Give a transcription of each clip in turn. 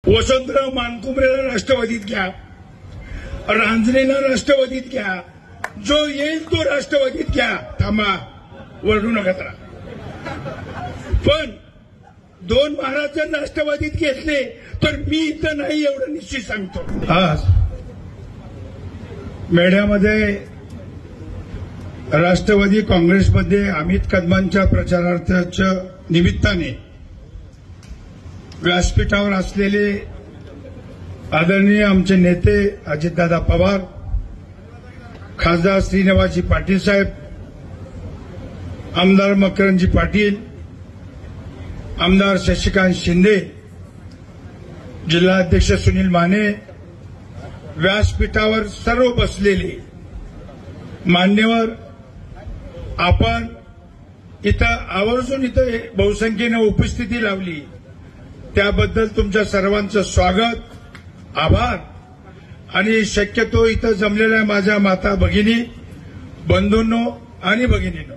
वसंतराव मानकुमरेला राष्ट्रवादीत घ्या, रांजणेला राष्ट्रवादीत घ्या, जो येईल तो राष्ट्रवादीत घ्या. थांबा, वरडू नका जरा. पण 2 महाराज जर राष्ट्रवादीत घेतले तर मी इथं नाही, एवढं निश्चित सांगतो. आज मेढ्यामध्ये राष्ट्रवादी काँग्रेसमध्ये अमित कदमांच्या प्रचारार्थाच्या निमित्ताने व्यासपीठावर असलेले आदरणीय आमचे नेते अजितदादा पवार, खासदार श्रीनिवासजी पाटील साहेब, आमदार मकरंदजी पाटील, आमदार शशिकांत शिंदे, जिल्हाध्यक्ष सुनील माने, व्यासपीठावर सर्व बसलेले मान्यवर, आपण इथं आवर्जून इथं बहुसंख्येनं उपस्थिती लावली त्याबद्दल तुमच्या सर्वांचं स्वागत, आभार. आणि शक्यतो इथं जमलेल्या माझ्या माता भगिनी, बंधूंनो आणि भगिनींनो,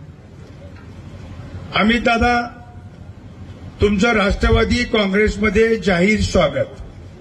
अमित दादा तुमचं राष्ट्रवादी काँग्रेसमध्ये जाहीर स्वागत.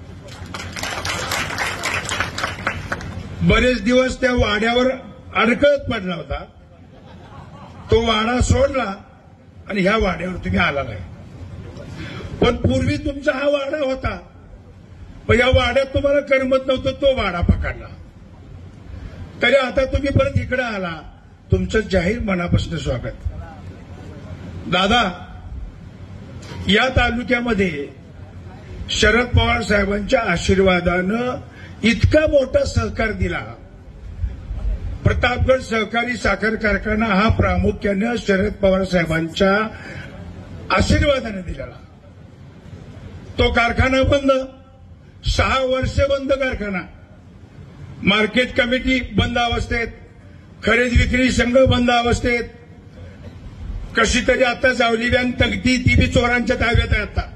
बरेच दिवस त्या वाड्यावर अडकळत पडला होता, तो वाडा सोडला आणि ह्या वाड्यावर तुम्ही आला नाही. पण पूर्वी तुमचा हा वाडा होता, पण या वाड्यात तुम्हाला करमत नव्हतं, तो वाडा पकडला. तरी आता तुम्ही परत इकडे आला, तुमचं जाहीर मनापासून स्वागत. दादा, या तालुक्यामध्ये शरद पवार साहेबांच्या आशीर्वादानं इतका मोठा सहकार दिला. प्रतापगड सहकारी साखर कारखाना हा प्रामुख्याने शरद पवार साहेबांच्या आशीर्वादाने दिलेला. तो कारखाना बंद, 6 वर्ष बंद कारखाना, मार्केट कमिटी बंद अवस्थेत, खरेदी विक्री संघ बंद अवस्थेत, कशी तरी आता जावली व्यान तगती ती बी चोरांच्या ताब्यात आहे आता.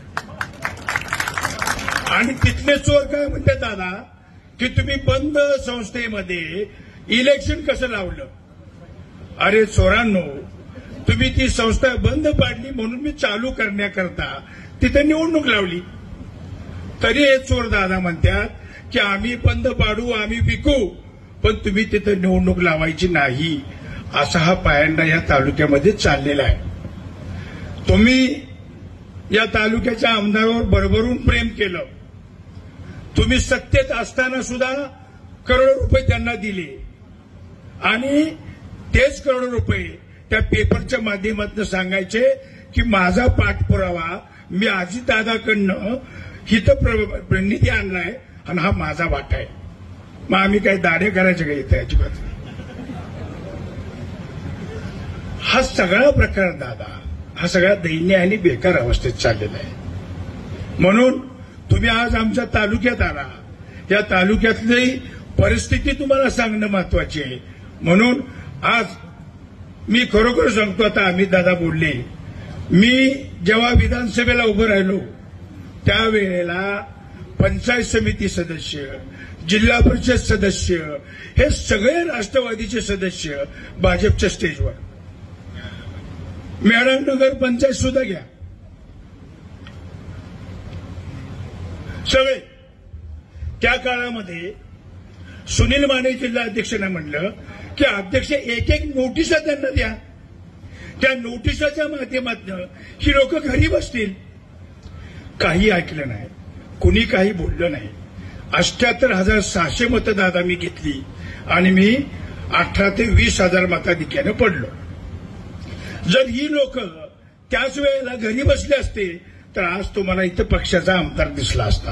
आणि तिथले चोर काय म्हणतात दादा, की तुम्ही बंद संस्थेमध्ये इलेक्शन कसं लावलं? अरे चोरांनो, तुम्ही ती संस्था बंद पाडली म्हणून मी चालू करण्याकरता तिथे निवडणूक लावली. तरी हे चोर दादा म्हणतात की आम्ही बंद पाडू, आम्ही विकू, पण तुम्ही तिथे निवडणूक लावायची नाही. असा हा पायंडा या तालुक्यामध्ये चाललेला आहे. तुम्ही या तालुक्याच्या आमदारावर भरभरून प्रेम केलं. तुम्ही सत्तेत असताना सुद्धा करोडो रुपये त्यांना दिले आणि तेच करोडो रुपये त्या पेपरच्या माध्यमातून सांगायचे की माझा पाठपुरावा मी अजितदादाकडनं हित निधी आणलाय आणि हा माझा वाटा आहे. मग आम्ही काय दाढे करायचे का इथे? अजिबात. हा सगळा प्रकार दादा, हा सगळा दैन्य आणि बेकार अवस्थेत चाललेला आहे. म्हणून तुम्ही आज आमच्या तालुक्यात आला, या तालुक्यातली परिस्थिती तुम्हाला सांगणं महत्वाची आहे. म्हणून आज मी खरोखर सांगतो, आता अमित दादा बोलले, मी जेव्हा विधानसभेला उभं राहिलो त्यावेळेला पंचायत समिती सदस्य, जिल्हा परिषद सदस्य, हे सगळे राष्ट्रवादीचे सदस्य भाजपच्या स्टेजवर. मेहरानगर पंचायत सुद्धा घ्या, सगळे. त्या काळामध्ये सुनील माने जिल्हाध्यक्षांना म्हणलं की अध्यक्ष एक नोटिसा त्यांना द्या, त्या नोटिसाच्या माध्यमातून ही लोक घरी बसतील. काही ऐकलं नाही, कुणी काही बोललं नाही. 78,600 मतं दादा मी घेतली आणि मी 18 ते 20,000 मताधिक्यानं पडलो. जर ही लोक त्याच वेळेला घरी बसले असते तर आज तुम्हाला इथं पक्षाचा आमदार दिसला असता.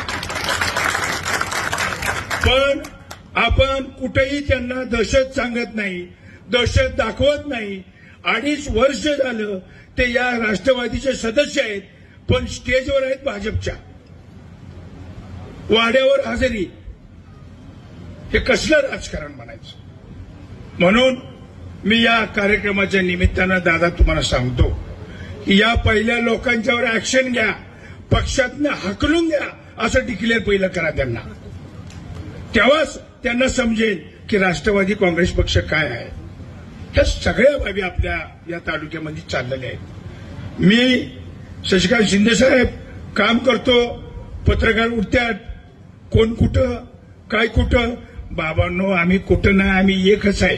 पण आपण कुठेही त्यांना दहशत सांगत नाही, दहशत दाखवत नाही. 2.5 वर्ष झालं ते या राष्ट्रवादीचे सदस्य आहेत, पण स्टेजवर आहेत भाजपच्या, वाड्यावर हजेरी. हे कसलं राजकारण म्हणायचं? म्हणून मी या कार्यक्रमाच्या निमित्तानं दादा तुम्हाला सांगतो की या पहिल्या लोकांच्यावर ऍक्शन घ्या, पक्षातनं हाकलून द्या, असं डिक्लेअर पहिलं करा त्यांना. तेव्हाच त्यांना समजेल की राष्ट्रवादी काँग्रेस पक्ष काय आहे. ह्या सगळ्या बाबी आपल्या या तालुक्यामध्ये चाललेल्या आहेत. मी शशिकांत शिंदे साहेब काम करतो, पत्रकार उठतात, कोण कुठं काय कुठं. बाबांनो, आम्ही कुठं नाही, आम्ही एकच आहे.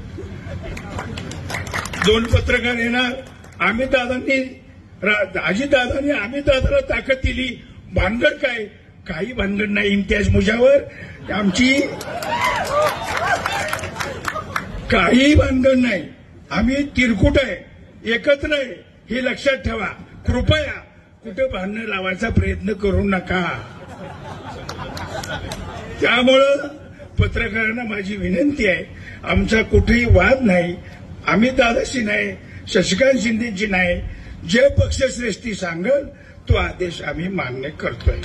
दोन पत्रकार येणार, आम्ही दादांनी अजितदादांनी आम्ही दादाला ताकद दिली. भानगड काय? काही भानगड नाही. इम्तियाज मुजावर आमची काही भानगड नाही. आम्ही तिरकुट आहे, एकत्र आहे, हे लक्षात ठेवा. कृपया कुठं भांडणं लावायचा प्रयत्न करू नका. त्यामुळं पत्रकारांना माझी विनंती आहे, आमचा कुठेही वाद नाही. आम्ही दादाशी नाही, शशिकांत शिंदेची नाही. जे पक्षश्रेष्ठी सांगल तो आदेश आम्ही मान्य करतोय.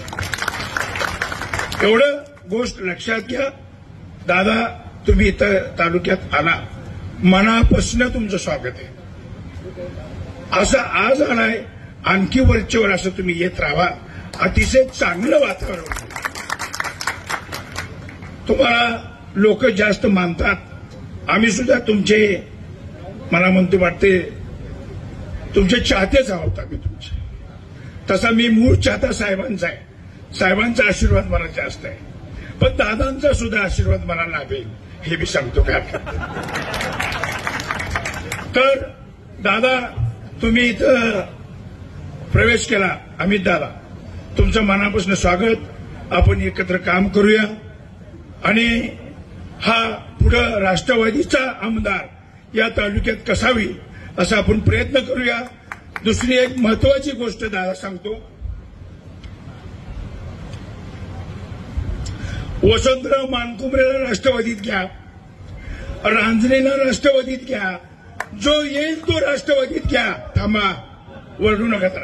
एवढं गोष्ट लक्षात घ्या. दादा, तुम्ही इथं तालुक्यात आला, मनापासून तुमचं स्वागत आहे. असं आज आलाय, आणखी वरचेवर असं तुम्ही येत राहा. अतिशय चांगलं वातावरण. तुम्हाला लोक जास्त मानतात. आम्ही सुद्धा तुमचे, मला म्हणतो वाटते, तुमचे चाहतेच आहोत आम्ही तुमचे. तसा मी मूळ चाहता साहेबांचा आहे. साहेबांचा आशीर्वाद मला जास्त आहे, पण दादांचा सुद्धा आशीर्वाद मला लाभेल हे मी सांगतो. काय तर दादा, तुम्ही इथं प्रवेश केला, अमित दादा, तुमचं मनापासून स्वागत. आपण एकत्र काम करूया आणि हा पुढं राष्ट्रवादीचा आमदार या तालुक्यात कसा होईल असा आपण प्रयत्न करूया. दुसरी एक महत्वाची गोष्ट दादा सांगतो. वसंतराव मानकुमरेला राष्ट्रवादीत घ्या, रांजणेला राष्ट्रवादीत घ्या, जो येईल तो राष्ट्रवादीत घ्या. थांबा, वरडू नका जरा.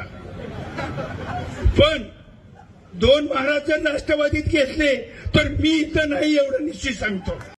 पण दोन महाराज जर राष्ट्रवादीत घेतले तर मी इथं नाही, एवढं निश्चित सांगतो.